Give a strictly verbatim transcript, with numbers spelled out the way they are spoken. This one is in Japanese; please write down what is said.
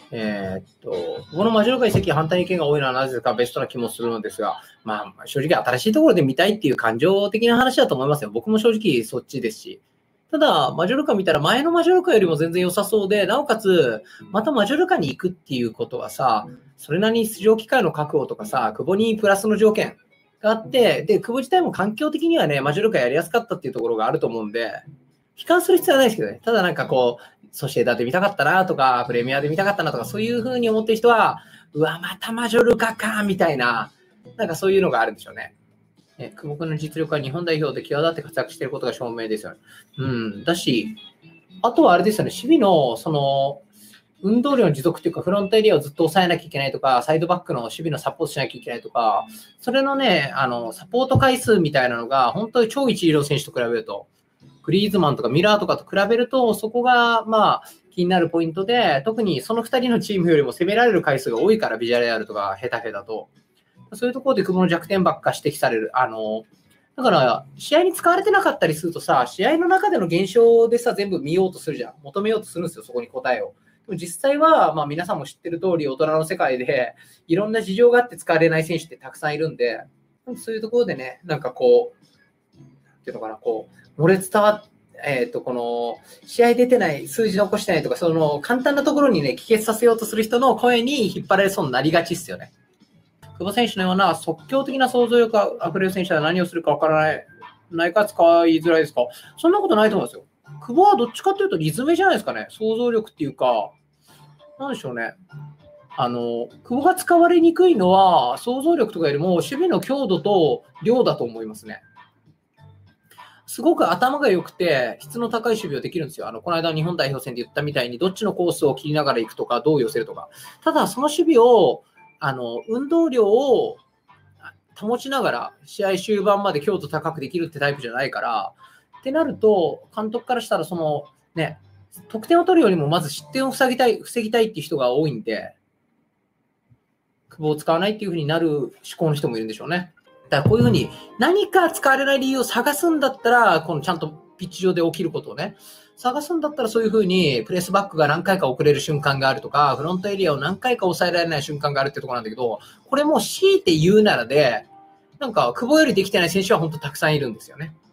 えーっと、このマジョルカ移籍反対意見が多いのはなぜかベストな気もするのですが、まあ、正直新しいところで見たいっていう感情的な話だと思いますよ。僕も正直そっちですし。ただ、マジョルカ見たら前のマジョルカよりも全然良さそうで、なおかつ、またマジョルカに行くっていうことはさ、それなりに出場機会の確保とかさ、久保にプラスの条件があって、で、久保自体も環境的にはね、マジョルカやりやすかったっていうところがあると思うんで、悲観する必要はないですけどね。ただなんかこう、ソシエダで見たかったなとか、プレミアで見たかったなとか、そういう風に思ってる人は、うわ、またマジョルカか、みたいな、なんかそういうのがあるんでしょうね。ね、久保君の実力は日本代表で際立って活躍していることが証明ですよね。うん。だし、あとはあれですよね、守備の、その、運動量の持続というか、フロントエリアをずっと抑えなきゃいけないとか、サイドバックの守備のサポートしなきゃいけないとか、それのね、あの、サポート回数みたいなのが、本当に超一流の選手と比べると、グリーズマンとかミラーとかと比べると、そこが、まあ、気になるポイントで、特にそのふたりのチームよりも攻められる回数が多いから、ビジャレアルとかヘタフェだと。そういうところで久保の弱点ばっか指摘される。あの、だから、試合に使われてなかったりするとさ、試合の中での現象でさ、全部見ようとするじゃん。求めようとするんですよ、そこに答えを。でも実際は、まあ皆さんも知ってる通り、大人の世界で、いろんな事情があって使われない選手ってたくさんいるんで、そういうところでね、なんかこう、っていうのかな、こう、漏れ伝わっえっと、この、試合出てない、数字残してないとか、その、簡単なところにね、帰結させようとする人の声に引っ張られそうになりがちっすよね。久保選手のような即興的な想像力あふれる選手は何をするかわからない、ないか使いづらいですか？そんなことないと思うんですよ。久保はどっちかというとリズムじゃないですかね。想像力っていうか、なんでしょうね。あの、久保が使われにくいのは、想像力とかよりも守備の強度と量だと思いますね。すごく頭が良くて、質の高い守備をできるんですよ。あの、この間日本代表戦で言ったみたいに、どっちのコースを切りながら行くとか、どう寄せるとか。ただ、その守備を、あの、運動量を保ちながら、試合終盤まで強度高くできるってタイプじゃないから、ってなると、監督からしたら、その、ね、得点を取るよりも、まず失点を防ぎたい、防ぎたいっていう人が多いんで、久保を使わないっていう風になる思考の人もいるんでしょうね。だからこういうふうに何か使われない理由を探すんだったら、このちゃんとピッチ上で起きることをね、探すんだったらそういうふうにプレスバックが何回か遅れる瞬間があるとか、フロントエリアを何回か抑えられない瞬間があるってところなんだけど、これも強いて言うならで、なんか久保よりできてない選手は本当たくさんいるんですよね。